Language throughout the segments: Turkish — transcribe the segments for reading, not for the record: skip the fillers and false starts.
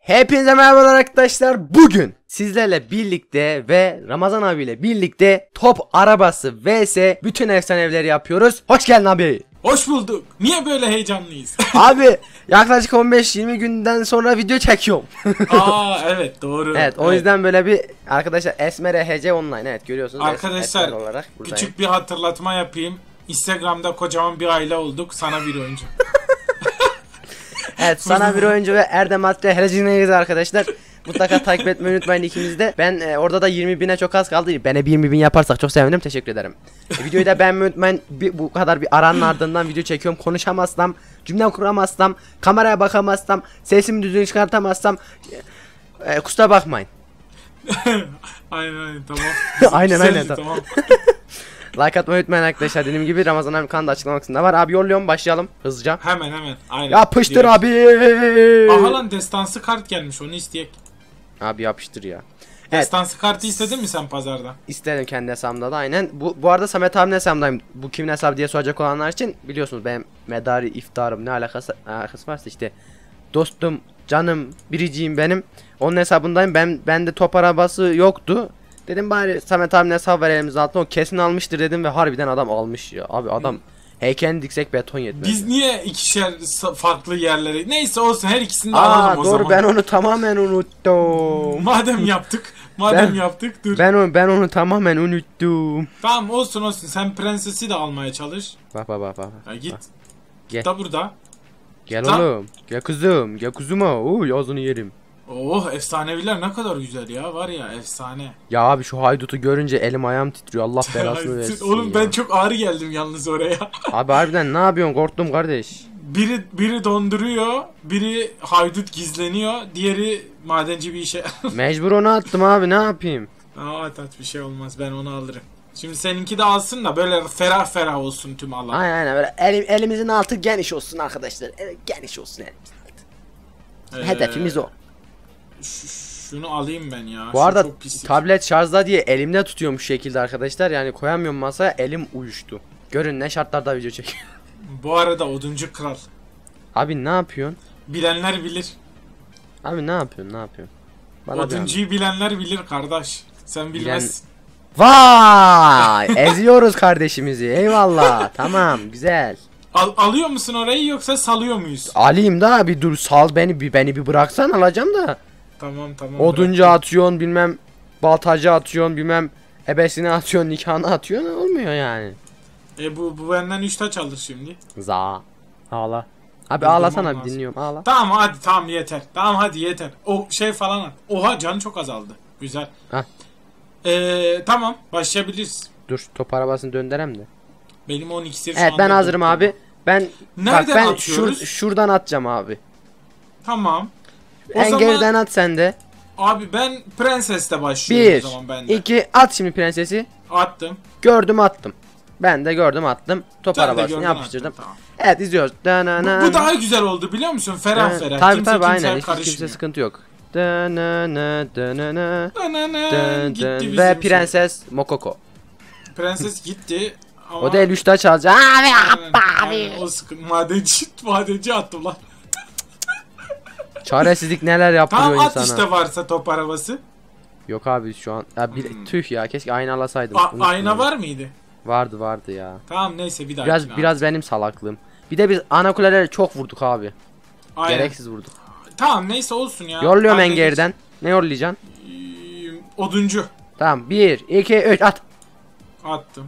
Hepinize merhabalar arkadaşlar. Bugün sizlerle birlikte ve Ramazan abiyle birlikte top arabası vs bütün efsaneleri yapıyoruz. Hoş geldin abi. Hoş bulduk. Niye böyle heyecanlıyız? Abi yaklaşık 15-20 günden sonra video çekiyorum. Aa evet doğru. Evet o yüzden böyle bir arkadaşlar Esmer EHC online evet görüyorsunuz. Arkadaşlar olarak küçük bir hatırlatma yapayım. Instagram'da kocaman bir aile olduk. Sana bir oyuncu. Evet sana bir oyuncu ve Erdem Atre Herecineyiz arkadaşlar. Mutlaka takip etmeyi unutmayın ikimiz de. Ben orada da 20.000'e çok az kaldı. Bana bir 20.000 yaparsak çok sevinirim. Teşekkür ederim. Videoyu da beğenmeyi unutmayın. Bu kadar bir aranın ardından video çekiyorum. Konuşamazsam, cümle kuramazsam, kameraya bakamazsam, sesimi düzgün çıkartamazsam kusura bakmayın. Aynen tamam. aynen tamam. Like atmayı unutmayın arkadaşlar. Dediğim gibi Ramazan abi kanalı açıklama kısmında var. Abi yolluyorum başlayalım hızlıca. Hemen. Aynen. Yapıştır abi. Aha lan destansı kart gelmiş onu isteyek. Abi yapıştır ya. Destansı kartı istedin mi sen pazarda? İstedim kendi hesabımda da aynen. Bu arada Samet abinin hesabındayım. Bu kimin hesabı diye soracak olanlar için biliyorsunuz benim medari iftarım ne alakası varsa işte dostum, canım, biriciğim benim. Onun hesabındayım. Bende top arabası yoktu. Dedim bari Samet abinin hesabı ver elimizin altına. O kesin almıştır dedim ve harbiden adam almış ya. Abi adam heykelini diksek beton yetmez. Biz niye ikişer farklı yerlere? Neyse olsun her ikisini de alalım o doğru, zaman. ben onu tamamen unuttum. Madem yaptık dur. Ben onu tamamen unuttum. Tamam olsun sen prensesi de almaya çalış. Bak. Ya git. Gel. Da burada. Gel oğlum. Gel kızım. Gel kuzuma. Ağzını yerim. Oh efsaneviler ne kadar güzel ya var ya efsane. Ya abi şu haydutu görünce elim ayağım titriyor. Allah belasını versin. Oğlum ya. ben çok ağır geldim yalnız oraya. Abi harbiden ne yapıyorsun? Korktum kardeş. Biri donduruyor, biri haydut gizleniyor, diğeri madenci bir işe. Mecbur onu attım abi ne yapayım? At bir şey olmaz ben onu alırım. Şimdi seninki de alsın da böyle ferah olsun tüm alan. Aynen böyle elimizin altı geniş olsun arkadaşlar. Geniş olsun elimizin altı. Hedefimiz o. Şunu alayım ben ya. Bu arada çok pislik. tablet şarjda diye elimde tutuyormuş şekilde arkadaşlar. Yani koyamıyorum masaya, elim uyuştu. Görün ne şartlarda video çekiyor. Bu arada oduncu kral. Abi ne yapıyorsun? Bilenler bilir. Abi ne yapıyorsun? Bana oduncuyu bilenler bilir kardeş. Sen bilmezsin. Vay! Eziyoruz kardeşimizi. Eyvallah. Tamam, güzel. Alıyor musun orayı yoksa salıyor muyuz? Alayım da bir dur sal beni bir bıraksan alacağım da. Tamam. Oduncu atıyorsun bilmem baltacı atıyorsun bilmem ebesini atıyorsun nikahını atıyorsun olmuyor yani. Bu benden 3 taç alır şimdi. Ağla. Abi ağlasana bir dinliyorum ağla. Tamam yeter. Tamam hadi yeter. O şey falan at. Oha canı çok azaldı. Güzel. Hah. Tamam başlayabiliriz. Dur top arabasını döndürem de. Benim 10 iksir şu Evet ben anda hazırım tuttum. abi. Nereden atıyoruz? Şuradan atacağım abi. Tamam. En geriden at sen de. Abi ben prensesle başlıyorum 1 o zaman ben de. 2 at şimdi prensesi. Attım. Gördüm attım. Ben de gördüm attım. Top Sen de arabasını gördün, yapıştırdım. attın, tamam. Evet izliyoruz. Bu daha güzel oldu biliyor musun? Ferah. Tabii aynen. Hiç kimse karışmıyor. sıkıntı yok. Gitti bizim Ve prenses Mokoko. Prenses gitti. Ama O değil 3 taş alacak. Abi. o sıkıntı. Madenci attım lan. Çaresizlik neler yaptırıyor Tamam at insana. işte varsa top arabası. Yok abi şu an. Ya tüh ya keşke ayna alasaydım. Ayna var mıydı? Vardı ya. Tamam neyse bir daha. Biraz benim salaklığım. Bir de biz ana kuleleri çok vurduk abi. Aynen. Gereksiz vurduk. Tamam neyse olsun ya. Yolluyorum en geriden. Ne yollayacaksın? Oduncu. Tamam 1 2 3 at. Attım.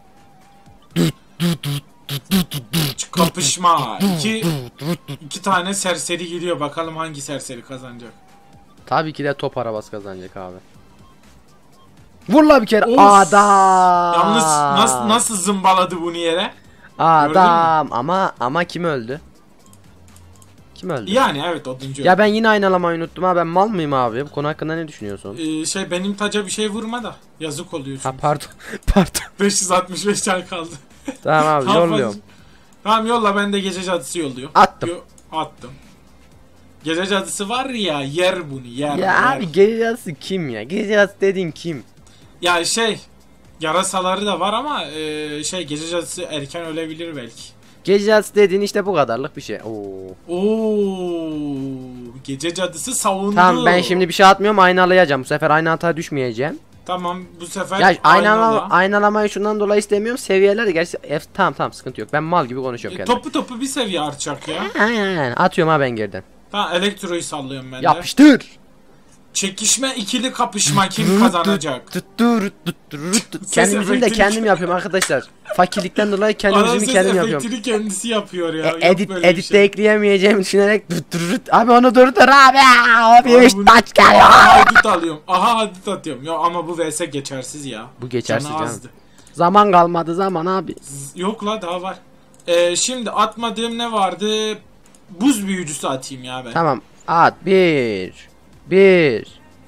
Kapışma. İki tane serseri geliyor. Bakalım hangi serseri kazanacak. Tabii ki de top arabası kazanacak abi. Vur la bir kere. Of. Adam. Yalnız nasıl zımbaladı bunu yere? Adam ama kim öldü? Kim öldü? Yani evet oduncu. Ya ben yine aynalamayı unuttum ha ben mal mıyım abi? Bu konu hakkında ne düşünüyorsun? Benim taca bir şey vurma da yazık oluyor çünkü. Ha pardon. 565 can kaldı. Tamam abi yolluyorum. Tamam yolla ben de gece cadısı yolluyorum. Attım. Attım. Gece cadısı var ya yer bunu yer. Ya abi gece cadısı kim ya? Gece cadısı dediğin kim? Ya yarasaları da var ama gece cadısı erken ölebilir belki. Gece cadısı dediğin işte bu kadarlık bir şey. Oo. Oo, gece cadısı savundu. Tamam ben şimdi bir şey atmıyorum, aynalayacağım. Bu sefer aynı hataya düşmeyeceğim. Tamam bu sefer Ya aynala. aynalamayı şundan dolayı istemiyorum. Seviyeler de gerçi tamam sıkıntı yok. Ben mal gibi konuşuyorum kendime. Topu bir seviye artacak ya. Aynen. Atıyorum ha ben geriden. Tamam elektroyu sallıyorum ben de. Yapıştır. Çekişme ikili kapışma kim kazanacak? Kendi müziğimi de kendim yapıyorum arkadaşlar. Fakirlikten dolayı kendi müziğimi kendim yapıyorum. efektini kendisi yapıyor ya. Yok böyle bir Editte şey. ekleyemeyeceğimi düşünerek abi onu durdur abi. Abi bunu- taç geliyor. Aha hadut alıyorum. Aha hadut atıyorum. Ya ama bu vs geçersiz ya. Bu geçersiz Canı canım. azdı. Zaman kalmadı zaman abi. Yok la daha var. Şimdi atmadığım ne vardı? Buz büyücüsü atayım ya ben. Tamam at bir.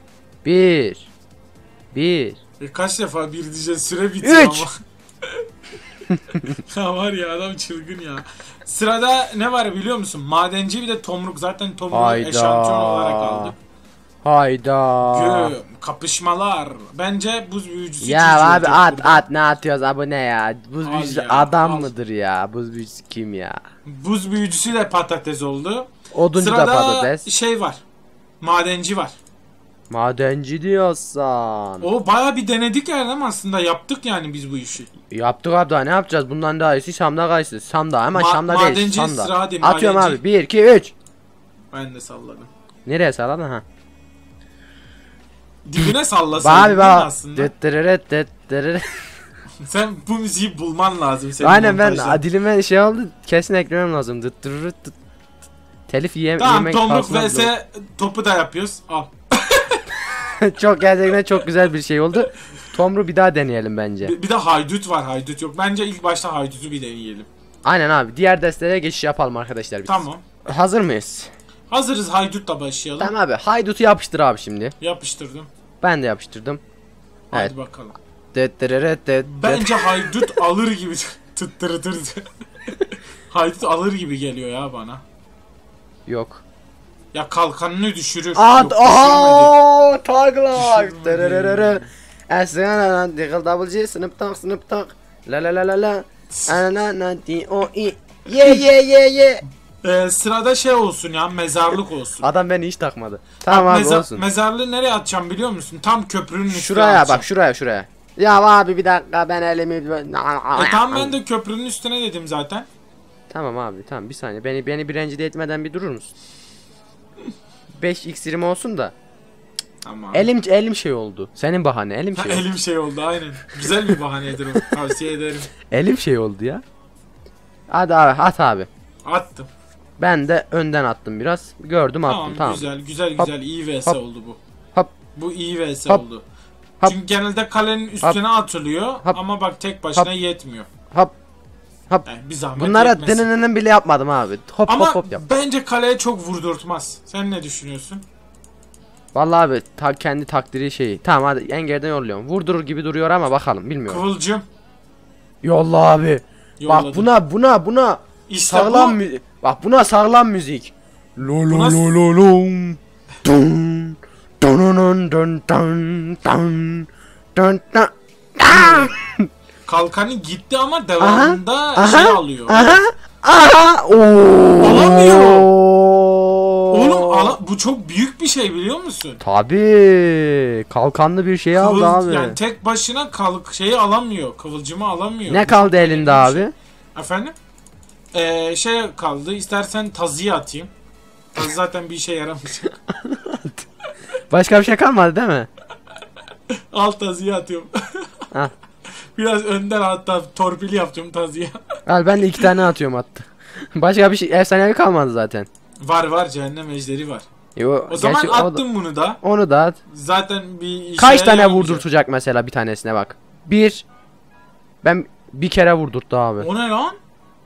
Kaç defa bir diyeceğiz süre bitiyor 3. ama. Ya var ya adam çılgın ya. Sırada ne var biliyor musun? Madenci bir de tomruk. Zaten tomruğu Hayda. eşantiyon olarak aldık. Hayda. Kapışmalar. Bence buz büyücüsü Ya cici abi olacak burada. at ne atıyoruz abi ne ya? Buz Al büyücüsü ya, adam al. mıdır ya? Buz büyücüsü kim ya? Buz büyücüsü de patates oldu. Oduncu da Sırada patates. şey var. Madenci var. Madenci diyorsan. O baya bir denedik yani ama aslında yaptık yani biz bu işi. Yaptık abi daha ne yapacağız? Bundan daha iyisi Şam'da kayısı. Şam'da ama Şam'da madenci değil Şam'da. sıra hadi, Atıyorum madenci. abi 1 2 3. Ben de salladım. Nereye salladın ha? Dibine sallasaydın Abi değil mi bak. aslında? Sen bu müziği bulman lazım senin Aynen ben montajda. dilime şey oldu. Kesin eklemem lazım. Telif Tamam yemek tomruk pahasına vs topu da yapıyoruz. Al. çok gerçekten çok güzel bir şey oldu. Tomru bir daha deneyelim bence. Bir de haydut var, haydut yok. Bence ilk başta haydutu bir deneyelim. Aynen abi. Diğer destelere geçiş yapalım arkadaşlar biz. Tamam. Hazır mıyız? Hazırız, haydutla başlayalım. Tamam abi. Haydutu yapıştır abi şimdi. Yapıştırdım. Ben de yapıştırdım. Hadi Evet. bakalım. Bence Bence haydut alır gibi tıttırtır. Haydut alır gibi geliyor ya bana. yok. Ya kalkanını düşürür. At Yok, düşürmedi. oha tag life. Düşürmedi. Esna diggle double G sınıp tak la la la la la ana na di o i ye. Sırada şey olsun ya, mezarlık olsun. Adam beni hiç takmadı. Tamam abi olsun. Mezarlığı nereye atacağım biliyor musun? Tam köprünün üstüne Şuraya atacağım. bak şuraya. Ya abi bir dakika ben elimi Tamam ben de köprünün üstüne dedim zaten. Tamam abi tamam bir saniye beni bir rencide etmeden bir durur musun? 5 iksirim olsun da Tamam. elim şey oldu. Senin bahane elim şey oldu. Elim şey oldu aynen. Güzel bir bahanedir o. Tavsiye ederim. Elim şey oldu ya. Hadi abi at abi. Attım. Ben de önden attım biraz. Gördüm attım tamam. Güzel Hop, iyi vs hop, oldu bu. hop, Bu iyi vs hop, oldu. hop, Çünkü genelde kalenin üstüne atılıyor hop, ama bak tek başına hop, yetmiyor. Hop. Yani bir zahmet Bunlara yetmesin. dınınının bile yapmadım abi. Hop Ama hop yap. bence kaleye çok vurdurtmaz. Sen ne düşünüyorsun? Vallahi abi kendi takdiri şeyi. Tamam hadi en geriden yolluyorum. Vurdurur gibi duruyor ama bakalım bilmiyorum. Kıvılcım. Yolla abi. Yolladım. Bak buna İşte sağlam bu. müzik. Bak buna sağlam müzik. Lo lo Buna- lo lo lom. Dun dun dun dun dun dun dun dun. Kalkanı gitti ama devamında Aha, şey alıyor. Aha. Oo. Alamıyor. Oğlum bu çok büyük bir şey biliyor musun? Tabii. Kalkanlı bir şey aldı abi. Yani tek başına şeyi alamıyor. Kıvılcımı alamıyor. Ne Bu kaldı çok elinde önemli bir abi? şey. Efendim? Şey kaldı. İstersen tazıya atayım. Tazı zaten bir işe yaramayacak. Başka bir şey kalmadı değil mi? Al tazıya atıyorum. Al. Biraz önden hatta torpili yapacağım tazıya. Al ben de 2 tane atıyorum attı. Başka bir şey efsanevi kalmadı zaten. Var cehennem ejderi var. Yo, O zaman gerçi attım bunu da. onu da at. Zaten bir işe Kaç tane yaramayacak. vurdurtacak mesela bir tanesine bak. Bir. Ben bir kere vurdurttu abi. O ne lan?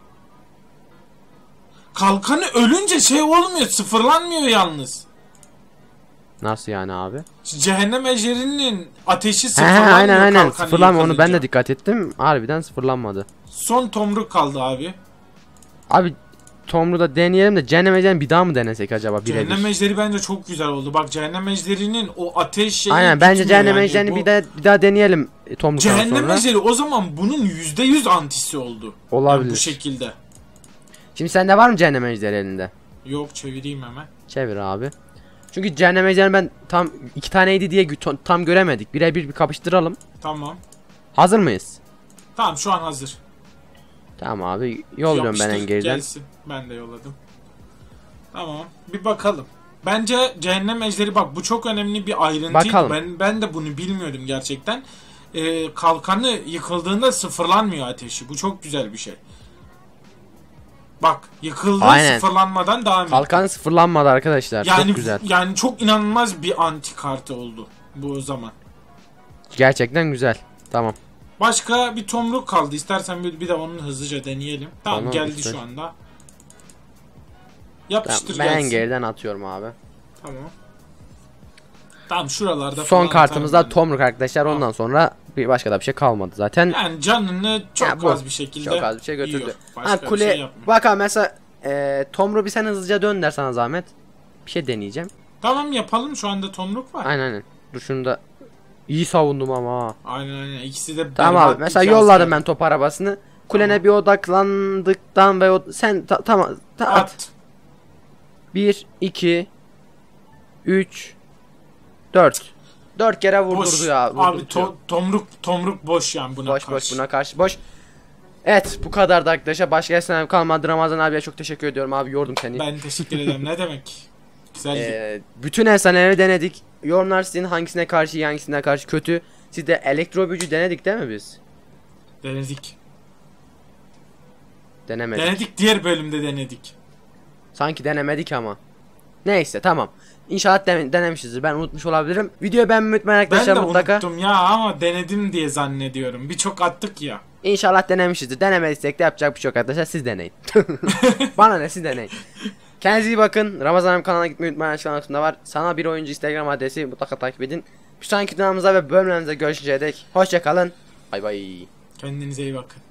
Kalkanı ölünce şey olmuyor, sıfırlanmıyor yalnız. Nasıl yani abi? Cehennem ejderinin ateşi He sıfırlanmıyor. aynen kalkanı sıfırlanma onu ben de yıkılınca. dikkat ettim. Harbiden sıfırlanmadı. Son tomruk kaldı abi. Abi Tomru da deneyelim de cehennem bir daha mı denesek acaba birebir? Cehennem ejderi bence çok güzel oldu. Bak cehennem ejderinin o ateş şeyi Aynen bence gitmiyor cehennem yani. ejderini Bu- bir daha deneyelim Tomru'dan Cehennem sonra. ejderi o zaman bunun %100 antisi oldu. Olabilir. Yani bu şekilde. Şimdi sende var mı cehennem ejderi elinde? Yok, çevireyim hemen. Çevir abi. Çünkü cehennem ejderini ben tam 2 taneydi diye tam göremedik. Birebir bir kapıştıralım. Tamam. Hazır mıyız? Tamam, şu an hazır. Tamam abi, yolluyorum ben Yapıştır, engeriden. gelsin. Ben de yolladım. Tamam, bir bakalım. Bence cehennem ejderi, bak bu çok önemli bir ayrıntı. Bakalım. Ben de bunu bilmiyordum gerçekten. Kalkanı yıkıldığında sıfırlanmıyor ateşi. Bu çok güzel bir şey. Bak, yıkıldığı Aynen. sıfırlanmadan devam ediyor. Kalkanı sıfırlanmadı arkadaşlar. Yani, çok güzel. Yani çok inanılmaz bir anti kartı oldu bu o zaman. Gerçekten güzel. Tamam. Başka bir tomruk kaldı. İstersen bir de onu hızlıca deneyelim. Tamam, Onu geldi işte. şu anda. Yapıştır Tamam, ben gelsin. engeriden atıyorum abi. Tamam. Tamam, şuralarda Son falan kartımız da atarım Tomruk arkadaşlar. Ondan sonra başka da bir şey kalmadı zaten. yani canını çok Ya bu, az bir şekilde çok az bir şey götürdü. yiyor. Başka Ha, bir kule şey yapmıyor. bak abi, mesela Tomruk bir sen hızlıca dön der sana zahmet. Bir şey deneyeceğim. Tamam, yapalım, şu anda tomruk var. Aynen. Dur şunu da iyi savundum ama ha. Aynen. İkisi de Tamam berbat abi, mesela iki yolladım asker. ben top arabasını. Kulene Tamam. bir odaklandıktan ve sen tamam at. At. 1 2 3 4 4 kere Boş. vurdurdu ya. Abi vurdurtuyor. tomruk boş yani buna Boş karşı. buna karşı boş. Evet, bu kadardı arkadaşlar. Başka esnaf kalmadı. Ramazan abiye çok teşekkür ediyorum abi, yordum seni. Ben teşekkür ederim. Ne demek? Güzeldi. Bütün efsaneleri denedik. Yorumlar sizin, hangisine karşı iyi, hangisine karşı kötü. Siz de elektro büyücü denedik değil mi biz? Denedik. Denemedik. Denedik, diğer bölümde denedik. Sanki denemedik ama. Neyse, tamam. İnşallah denemişizdir. Ben unutmuş olabilirim. Videoyu beğenmeyi unutmayın Ben arkadaşlar de mutlaka. unuttum ya, ama denedim diye zannediyorum. Birçok attık ya. İnşallah denemişizdir. Denemediysek de yapacak bir şey yok arkadaşlar. Siz deneyin. Bana ne, siz deneyin. Kendinize iyi bakın. Ramazan abi kanalına gitmeyi unutmayın. Açıklama kısmında var. Sana bir oyuncu Instagram adresi, mutlaka takip edin. Bir sonraki videomuzda ve bölümlerimizde görüşünceye dek hoşça kalın. Bay bay. Kendinize iyi bakın.